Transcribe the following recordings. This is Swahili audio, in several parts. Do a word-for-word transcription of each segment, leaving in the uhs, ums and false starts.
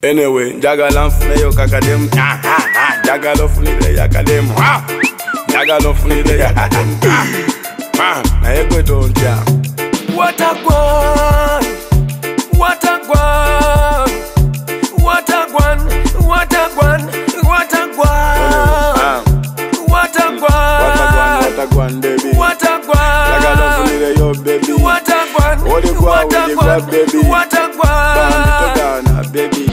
Anyway, jagala mfune yo kakadem. Jagala mfune ya kakadem. Jagala mfune ya kakadem. Na yekwe tonja. WATAGWAN, WATAGWAN, WATAGWAN, WATAGWAN, WATAGWAN, WATAGWAN, WATAGWAN baby. WATAGWAN, Jagala mfune yo baby. WATAGWAN, WATAGWAN baby. WATAGWAN, baby.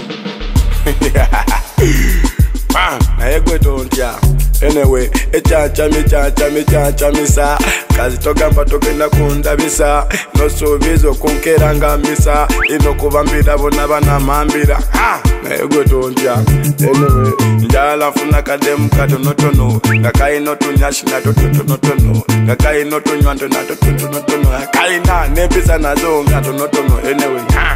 Na yekwe tonja. Anyway, echacha mi chacha mi chacha misa kazi toka mpatoke na kunda bisa no sobizo kunkeranga misa ino kubambira bona bana mambira ha na yego tonja. Anyway, njala funa kadem katonotono ngakai no tunyashi na totonotono ngakai no tunywando na totonotono ngakai na nepisa nazo ngatonotono. Anyway, ha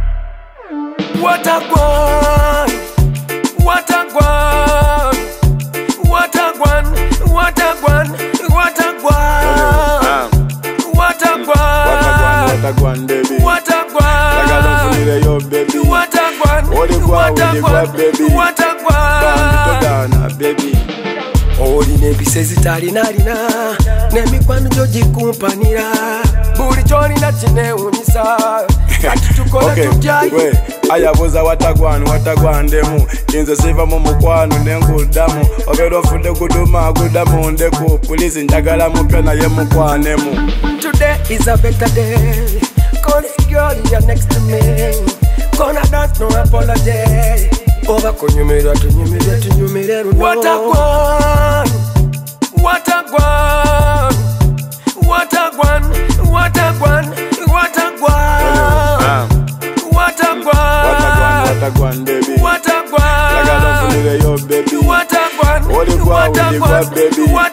WATAGWAN, WATAGWAN, WATAGWAN, WATAGWAN, WATAGWAN, WATAGWAN, WATAGWAN baby. WATAGWAN, Jagala mfune yo baby. WATAGWAN, WATAGWAN baby. WATAGWAN, baby. Oli nebise zitalinalina nemikwano gyogikumpanira buli kyolina kinewunyisa kati tukola tujjayo. We ayabuza WATAGWAN WATAGWAN ndemu inze siva mu mukwano nengudamu obeera ofudde guduma gudamu ndeku polisi njagala mupya naye mukwanemu. Today is a better day, cause girl you're next to me, gonna dance no apology. Oba kunyumira tunyumira tunyumira runo. WATAGWAN, WATAGWAN, WATAGWAN, WATAGWAN, WATAGWAN, WATAGWAN, WATAGWAN baby. WATAGWAN, Jagala mfune yo baby. WATAGWAN, WATAGWAN baby.